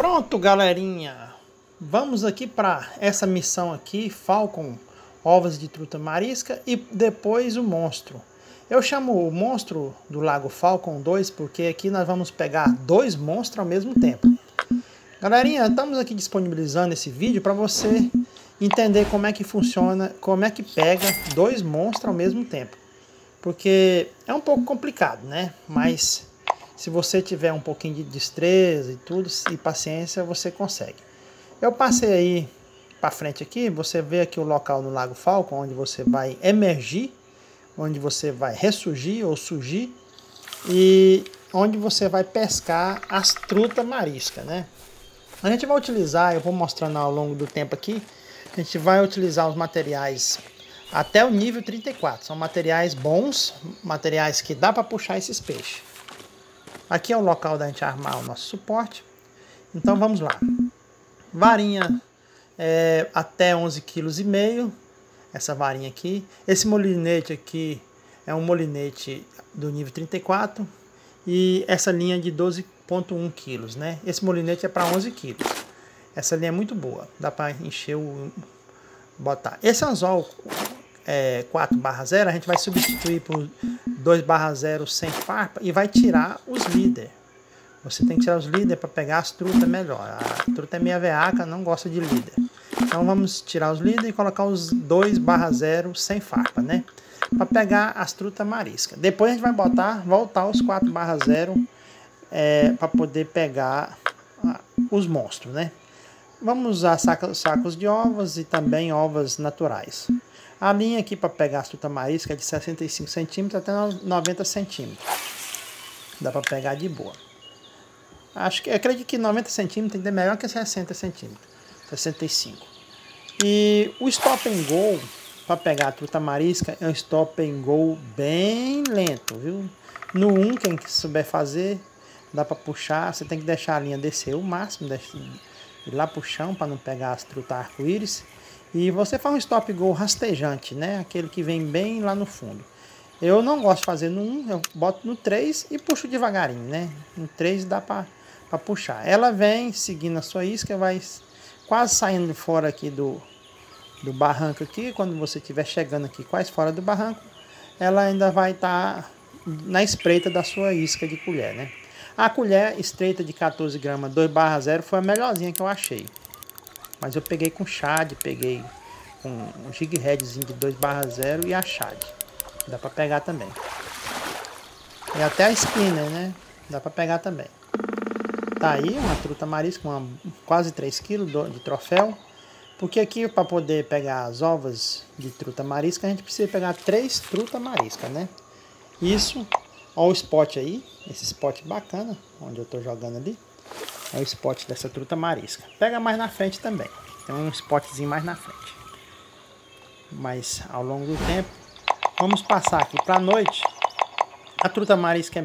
Pronto, galerinha, vamos aqui para essa missão aqui, Falcon, ovos de truta marisca e depois o monstro. Eu chamo o monstro do Lago Falcon 2 porque aqui nós vamos pegar dois monstros ao mesmo tempo. Galerinha, estamos aqui disponibilizando esse vídeo para você entender como é que funciona, como é que pega dois monstros ao mesmo tempo. Porque é um pouco complicado, né? Mas se você tiver um pouquinho de destreza e tudo, e paciência, você consegue. Eu passei aí para frente aqui, você vê aqui o local no Lago Falcon, onde você vai emergir, onde você vai ressurgir ou surgir, e onde você vai pescar as trutas mariscas, né? A gente vai utilizar, eu vou mostrando ao longo do tempo aqui, a gente vai utilizar os materiais até o nível 34. São materiais bons, materiais que dá para puxar esses peixes. Aqui é o local da gente armar o nosso suporte. Então vamos lá. Varinha até 11,5 kg. Essa varinha aqui. Esse molinete aqui é um molinete do nível 34. E essa linha de 12,1 kg, né? Esse molinete é para 11 kg. Essa linha é muito boa. Dá para encher botar. Esse anzol 4/0 a gente vai substituir por 2/0 sem farpa e vai tirar os líder. Você tem que tirar os líder para pegar as trutas melhor. A truta é meia veaca, não gosta de líder. Então vamos tirar os líder e colocar os 2/0 sem farpa, né? Para pegar as trutas mariscas. Depois a gente vai voltar os 4/0 para poder pegar os monstros, né? Vamos usar sacos de ovos e também ovos naturais. A linha aqui para pegar as trutas mariscas é de 65 cm até 90 cm. Dá para pegar de boa. Acredito que 90 cm tem que ser melhor que 60 cm. 65. E o stop and go para pegar a truta marisca é um stop and go bem lento, viu? No 1, quem souber fazer, dá para puxar. Você tem que deixar a linha descer o máximo, ir lá pro chão para não pegar as trutas arco-íris. E você faz um stop go rastejante, né? Aquele que vem bem lá no fundo. Eu não gosto de fazer no 1, eu boto no 3 e puxo devagarinho, né? No 3 dá para puxar. Ela vem seguindo a sua isca, vai quase saindo fora aqui do barranco aqui. Quando você estiver chegando aqui quase fora do barranco, ela ainda vai estar na espreita da sua isca de colher, né? A colher estreita de 14 gramas 2/0 foi a melhorzinha que eu achei. Mas eu peguei com shad, peguei com um jig headzinho de 2/0 e a shad. Dá para pegar também. E até a spinner, né? Dá para pegar também. Tá aí uma truta marisca, quase 3 kg de troféu. Porque aqui para poder pegar as ovas de truta marisca, a gente precisa pegar 3 trutas mariscas, né? Isso, ó o spot aí, esse spot bacana, onde eu tô jogando ali. É o spot dessa truta marisca. Pega mais na frente também. Tem um spotzinho mais na frente. Mas ao longo do tempo, vamos passar aqui para a noite. A truta marisca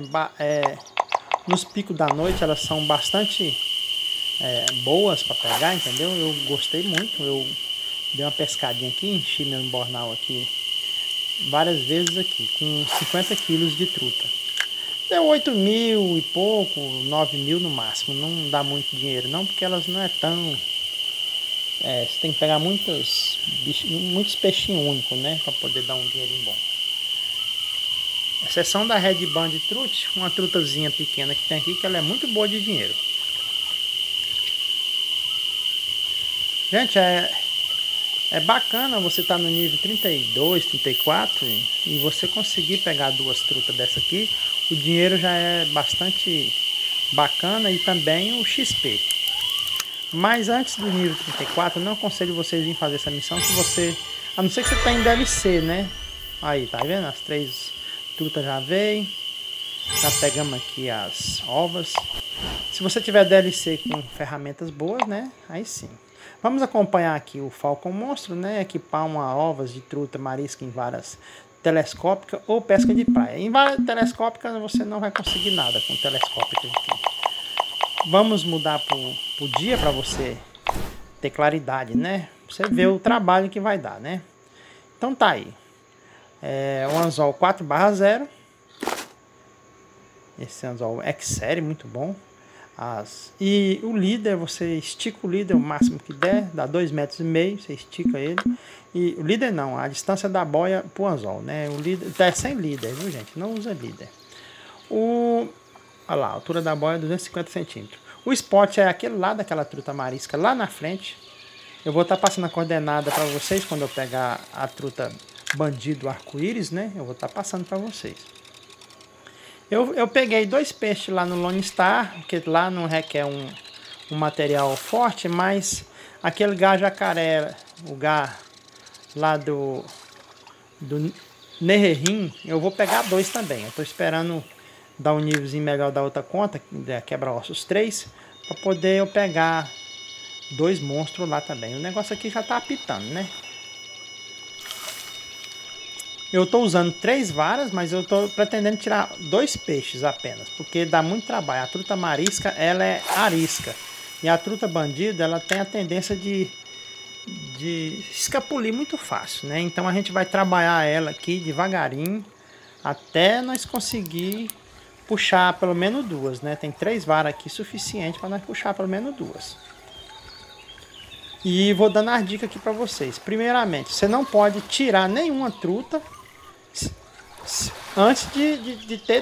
nos picos da noite, elas são bastante boas para pegar, entendeu? Eu gostei muito. Eu dei uma pescadinha aqui, enchi meu embornal aqui várias vezes aqui, com 50 kg de truta. Deu 8 mil e pouco, 9 mil no máximo. Não dá muito dinheiro não, porque elas não é tão... você tem que pegar muitos peixinhos únicos, né? Para poder dar um dinheirinho bom. Exceção da Red Band Trut, uma trutazinha pequena que tem aqui, que ela é muito boa de dinheiro. Gente, é bacana você estar no nível 32, 34 e você conseguir pegar duas trutas dessa aqui. O dinheiro já é bastante bacana e também o XP. Mas antes do nível 34, eu não aconselho vocês a virem fazer essa missão se você... A não ser que você tenha em DLC, né? Aí, tá vendo? As 3 trutas já veio. Já pegamos aqui as ovas. Se você tiver DLC com ferramentas boas, né? Aí sim. Vamos acompanhar aqui o Falcon Monstro, né? Equipar ovas de truta marisca em varas telescópicas ou pesca de praia. Em varas telescópicas você não vai conseguir nada com telescópicas aqui. Vamos mudar para o dia para você ter claridade, né? Você vê o trabalho que vai dar, né? Então tá aí. O anzol 4/0. Esse anzol X-Série, muito bom. E o líder, você estica o líder o máximo que der, dá 2,5 metros, você estica ele. E o líder não, a distância da boia pro anzol, né? O líder tá sem líder, viu, gente? Não usa líder. Olha lá, a altura da boia é 250 centímetros. O spot é aquele lá daquela truta marisca lá na frente. Eu vou estar passando a coordenada para vocês quando eu pegar a truta bandido arco-íris, né? Eu vou estar passando para vocês. Eu peguei 2 peixes lá no Lone Star, porque lá não requer um material forte, mas aquele gá jacaré, o gá lá do Nerrerim, eu vou pegar 2 também. Eu estou esperando dar um nívelzinho melhor da outra conta, quebra-ossos 3, para poder eu pegar 2 monstros lá também. O negócio aqui já está apitando, né? Eu estou usando 3 varas, mas eu estou pretendendo tirar 2 peixes apenas, porque dá muito trabalho. A truta marisca, ela é arisca. E a truta bandida, ela tem a tendência de escapulir muito fácil, né? Então a gente vai trabalhar ela aqui devagarinho, até nós conseguir puxar pelo menos 2, né? Tem 3 varas aqui suficiente para nós puxar pelo menos 2. E vou dando as dicas aqui para vocês. Primeiramente, você não pode tirar nenhuma truta antes de ter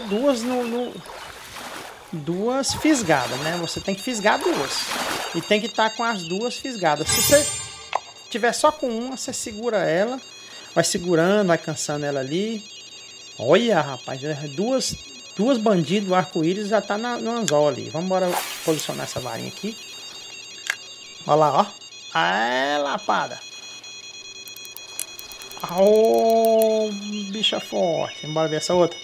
duas fisgadas, né? Você tem que fisgar 2 e tem que estar com as 2 fisgadas. Se você tiver só com uma, você segura ela, vai segurando, vai cansando ela ali. Olha, rapaz, duas bandidos arco-íris já tá no anzol ali. Vamos embora posicionar essa varinha aqui. Olha lá, ó. Aê, lapada. Oh, bicha forte. Bora ver essa outra.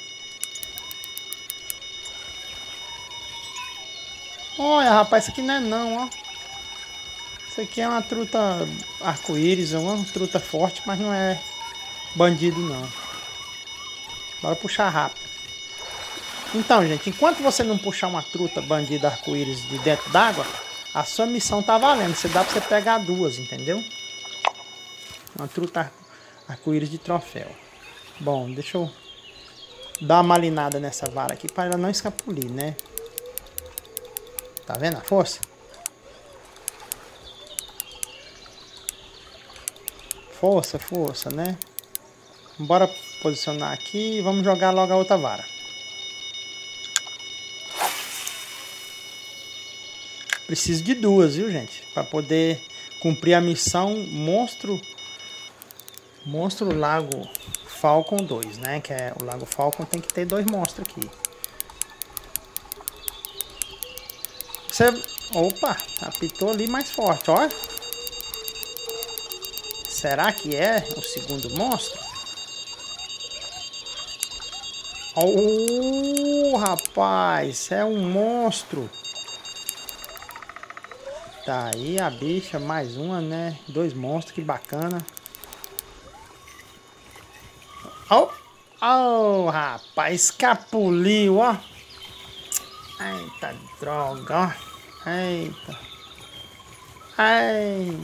Olha, rapaz, isso aqui não é não, ó. Isso aqui é uma truta arco-íris, é uma truta forte, mas não é bandido não. Bora puxar rápido. Então, gente, enquanto você não puxar uma truta bandida arco-íris de dentro d'água, a sua missão tá valendo. Você dá pra você pegar 2, entendeu? Uma truta arco-íris de troféu. Bom, deixa eu dar uma malinada nessa vara aqui para ela não escapulir, né? Tá vendo a força? Força, força, né? Bora posicionar aqui e vamos jogar logo a outra vara. Preciso de 2, viu, gente? Para poder cumprir a missão Monstro Lago Falcon 2, né? Que é o Lago Falcon, tem que ter 2 monstros aqui. Opa, apitou ali mais forte, ó. Será que é o segundo monstro? Oh, rapaz, é um monstro. Tá aí a bicha, mais uma, né? 2 monstros, que bacana. Oh, rapaz, escapuliu, ó. Eita droga, ó. Eita. Ai.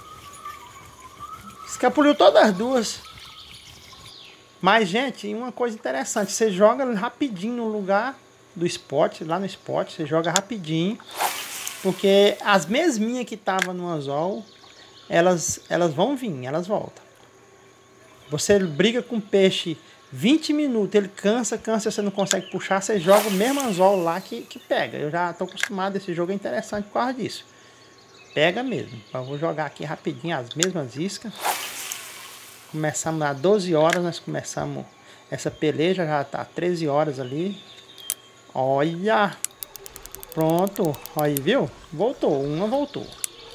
Escapuliu todas as 2. Mas, gente, uma coisa interessante. Você joga rapidinho no lugar do spot, lá no spot. Você joga rapidinho. Porque as mesminhas que estavam no anzol, elas vão vir, elas voltam. Você briga com o peixe 20 minutos, ele cansa, você não consegue puxar, você joga o mesmo anzol lá que pega. Eu já estou acostumado, esse jogo é interessante por causa disso. Pega mesmo. Eu vou jogar aqui rapidinho as mesmas iscas. Começamos às 12 horas, nós começamos essa peleja, já está 13 horas ali. Olha! Pronto, aí viu? Voltou, uma voltou.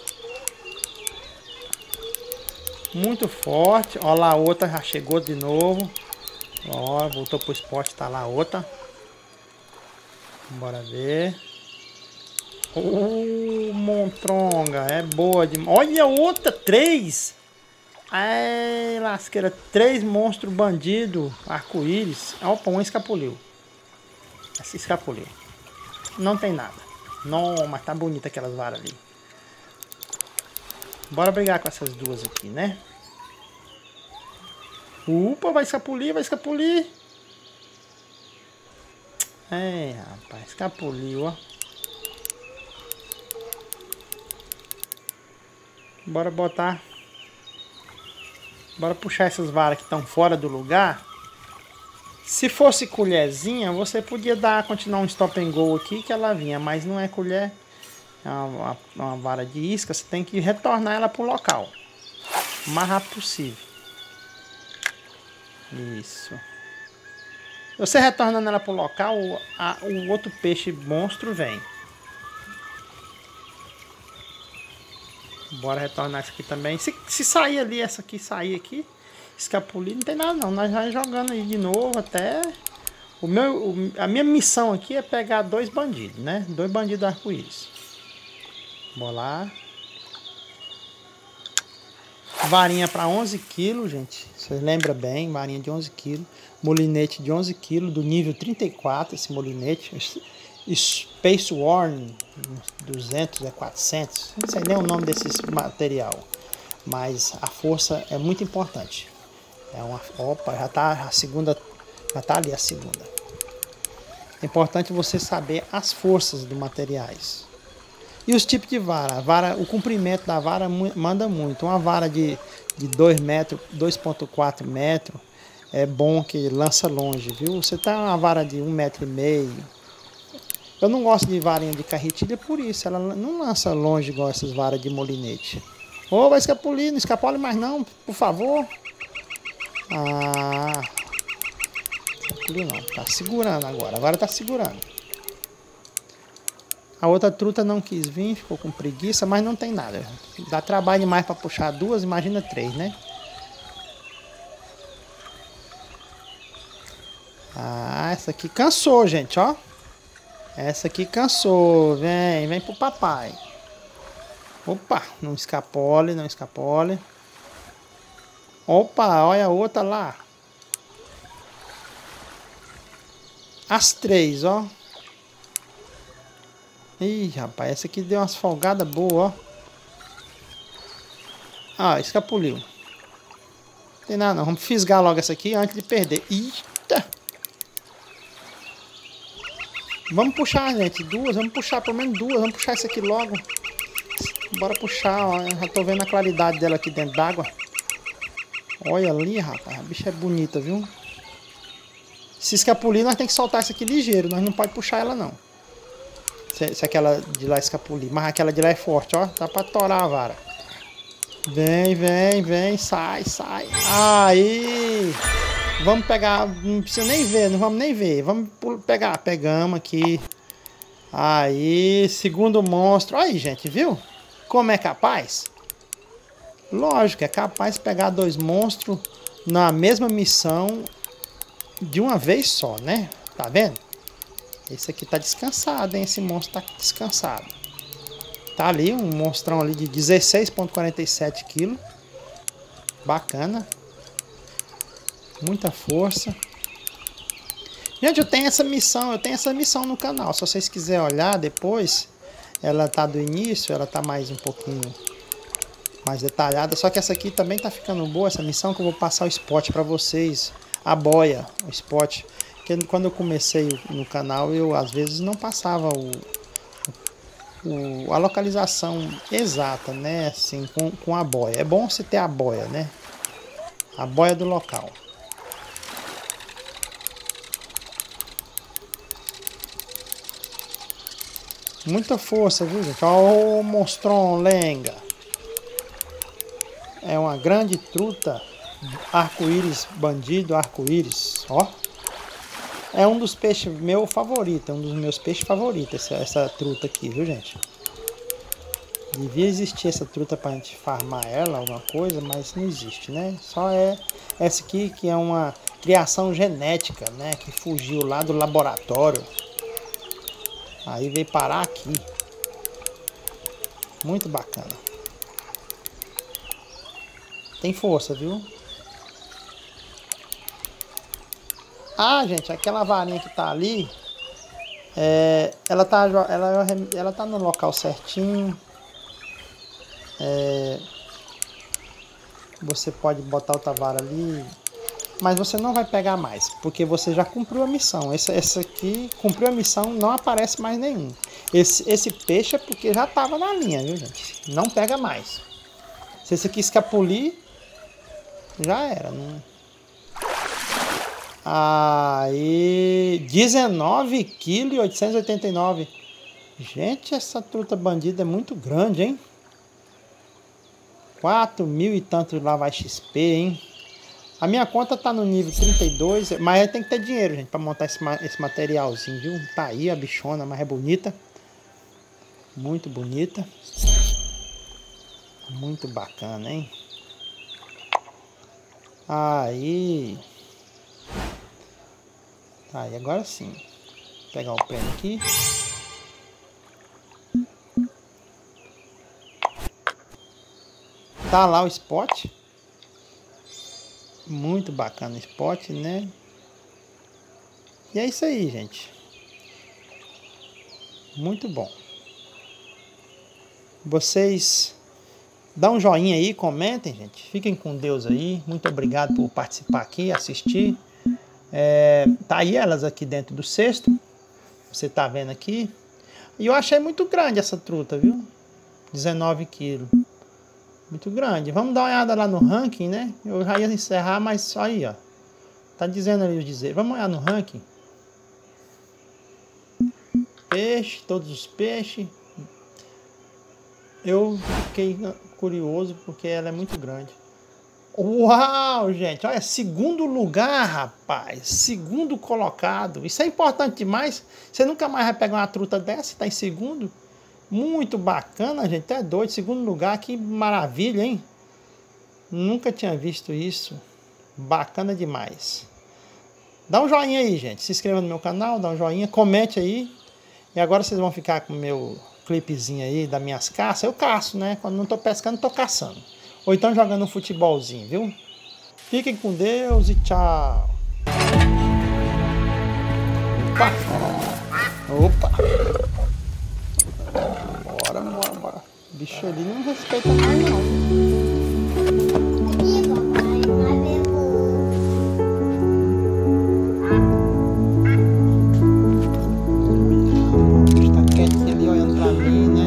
Muito forte. Olha lá, a outra já chegou de novo. Ó, voltou pro spot, tá lá a outra. Bora ver. Montronga, é boa demais. Olha outra, 3. Ai, lasqueira, 3 monstros bandido, arco-íris. Opa, um escapuliu. Essa escapuliu. Não tem nada. Não, mas tá bonita aquelas varas ali. Bora brigar com essas 2 aqui, né? Upa, vai escapulir, vai escapulir. É, rapaz, escapuliu, ó. Bora botar. Bora puxar essas varas que estão fora do lugar. Se fosse colherzinha, você podia continuar um stop and go aqui que ela vinha, mas não é colher, é uma vara de isca, você tem que retornar ela para o local, o mais rápido possível. Isso. Você retornando ela para o local, o outro peixe monstro vem. Bora retornar isso aqui também. Se sair ali, essa aqui sair aqui, escapulir, não tem nada não. Nós vamos jogando aí de novo até... A minha missão aqui é pegar 2 bandidos, né? 2 bandidos arco-íris. Bora lá. Varinha para 11 kg, gente. Vocês lembram bem, varinha de 11 kg. Molinete de 11 kg, do nível 34, esse molinete. Space Worm 200, 400. Não sei nem o nome desse material. Mas a força é muito importante. Opa, já tá a segunda. Já tá ali a segunda. É importante você saber as forças dos materiais. E os tipos de vara. O comprimento da vara manda muito. Uma vara de 2 metros, 2,4 metros é bom que lança longe, viu? Você tá uma vara de 1,5 metro. Eu não gosto de varinha de carretilha por isso. Ela não lança longe igual essas varas de molinete. Ô, vai escapulir, não escapole mais não, por favor. Ah, escapulir não. Tá segurando agora. Agora tá segurando. A outra truta não quis vir, ficou com preguiça, mas não tem nada. Dá trabalho demais para puxar 2, imagina 3, né? Ah, essa aqui cansou, gente, ó. Essa aqui cansou. Vem pro papai. Opa, não escapole, não escapole. Opa, olha a outra lá. As 3, ó. Ih, rapaz, essa aqui deu umas folgadas boas, ó. Ah, escapuliu. Não tem nada não, vamos fisgar logo essa aqui antes de perder. Eita! Vamos puxar, gente, 2, vamos puxar pelo menos 2, vamos puxar essa aqui logo. Bora puxar, ó, eu já tô vendo a claridade dela aqui dentro d'água. Olha ali, rapaz, a bicha é bonita, viu? Se escapulir, nós tem que soltar essa aqui ligeiro, nós não pode puxar ela não. Se aquela de lá escapulir, mas aquela de lá é forte, ó, dá pra torar a vara. Vem, sai. Aí! Vamos pegar, não precisa nem ver, não vamos nem ver. Vamos pegar, pegamos aqui. Aí, segundo monstro. Aí, gente, viu? Como é capaz? Lógico, é capaz de pegar 2 monstros na mesma missão de uma vez só, né? Tá vendo? Esse aqui tá descansado, hein? Esse monstro tá descansado. Tá ali, um monstrão ali de 16,47 kg. Bacana. Muita força. Gente, eu tenho essa missão no canal. Se vocês quiserem olhar depois, ela tá do início, ela tá mais um pouquinho mais detalhada. Só que essa aqui também tá ficando boa, essa missão, que eu vou passar o spot para vocês. A boia, o spot. Porque quando eu comecei no canal, eu às vezes não passava a localização exata, né? Assim, com a boia. É bom você ter a boia, né? A boia do local. Muita força, viu, gente? Olha o monstrão lenga. É uma grande truta. Arco-íris, bandido arco-íris. Ó. É um dos peixes meu favorito. É um dos meus peixes favoritos. Essa truta aqui, viu, gente? Devia existir essa truta pra gente farmar ela, alguma coisa, mas não existe, né? Só é essa aqui que é uma criação genética, né? Que fugiu lá do laboratório. Aí veio parar aqui. Muito bacana. Tem força, viu? Ah, gente, aquela varinha que tá ali, ela tá no local certinho. Você pode botar outra vara ali, mas você não vai pegar mais, porque você já cumpriu a missão. Essa aqui cumpriu a missão, não aparece mais nenhum. Esse peixe é porque já estava na linha, viu, gente? Não pega mais. Se esse aqui escapulir, já era. Não... Aí, 19,889 kg. Gente, essa truta bandida é muito grande, hein? 4.000 e tanto lá vai XP, hein? A minha conta tá no nível 32, mas tem que ter dinheiro, gente, pra montar esse materialzinho, viu? Tá aí a bichona, mas é bonita. Muito bonita. Muito bacana, hein? Aí. Aí, agora sim. Vou pegar o prêmio aqui. Tá lá o spot. Muito bacana o spot, né? E é isso aí, gente. Muito bom. Vocês dão um joinha aí, comentem, gente. Fiquem com Deus aí. Muito obrigado por participar aqui, assistir. Tá aí elas aqui dentro do cesto. Você tá vendo aqui. E eu achei muito grande essa truta, viu? 19 quilos. Muito grande. Vamos dar uma olhada lá no ranking, né? Eu já ia encerrar, mas aí, ó. Tá dizendo ali o dizer. Vamos olhar no ranking. Peixe, todos os peixes. Eu fiquei curioso porque ela é muito grande. Uau, gente. Olha, segundo lugar, rapaz. Segundo colocado. Isso é importante demais. Você nunca mais vai pegar uma truta dessa e tá em segundo. Muito bacana, gente. É doido. Segundo lugar, que maravilha, hein? Nunca tinha visto isso. Bacana demais. Dá um joinha aí, gente. Se inscreva no meu canal, dá um joinha, comente aí. E agora vocês vão ficar com o meu clipezinho aí das minhas caças. Eu caço, né? Quando não tô pescando, tô caçando. Ou então jogando um futebolzinho, viu? Fiquem com Deus e tchau. Opa! Opa! Bora. O bicho ali não respeita mais, não. O bicho tá quietinho ali olhando pra mim, né?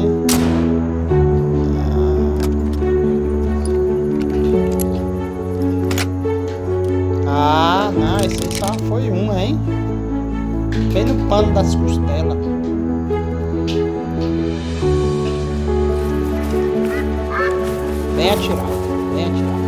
Ah, não, esse aí só foi uma, hein? Fiquei no pano das costelas. Bem atirado, bem atirado.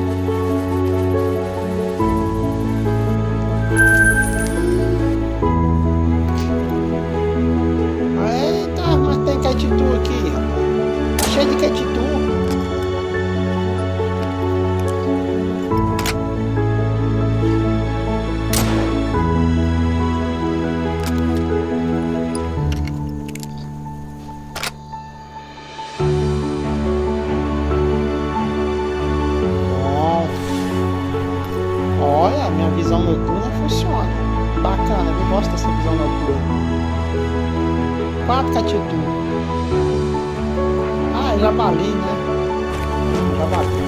Eita, mas tem caititu aqui, rapaz. Tá cheio de caititu. Olha, minha visão noturna funciona. Bacana, eu gosto dessa visão noturna. 4 catitu. Ah, é javali, né? Javali.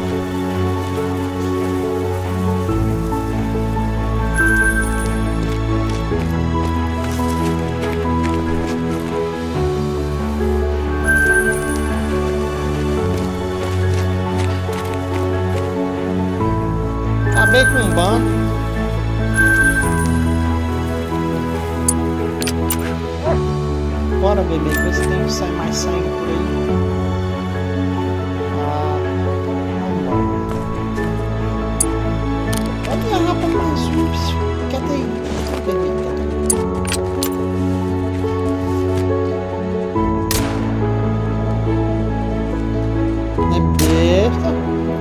Acabei com um banco. Bora, bebê, ver se tem mais sangue por aí. Vamos embora. Pode agarrar para mais um. Quieta aí, bebê. Não é besta.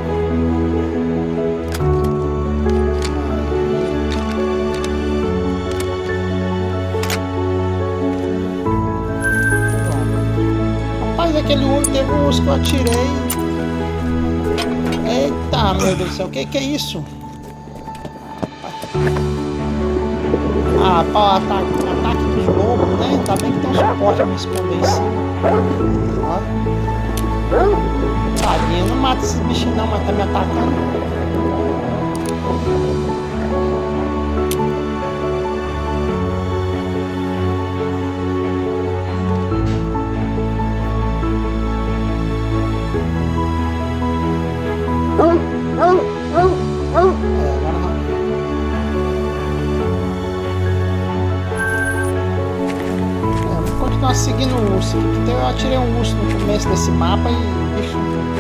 Aquele outro teve um urso que eu atirei. Eita, meu Deus do céu, o que é isso? Ah, para ataque dos lobos, né? Tá bem que tem um suporte a me esconder em cima. Ó. Tadinho, não mata esses bichinhos não, mas tá me atacando. seguindo o urso. Então eu atirei um urso no começo desse mapa e o bicho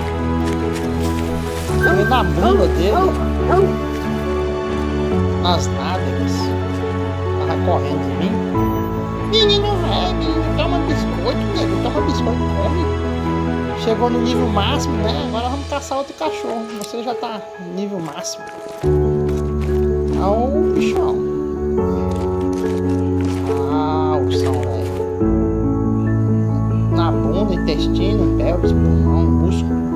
foi na bunda dele, nas nádegas. Tava correndo de mim. Menino velho, menino, toma biscoito, menino, toma biscoito, come. Chegou no nível máximo, né? Agora vamos caçar outro cachorro. Você já tá no nível máximo. Olha o bichão. Ah, ursão, velho. Na bunda, intestino, pelvis, pulmão, músculo.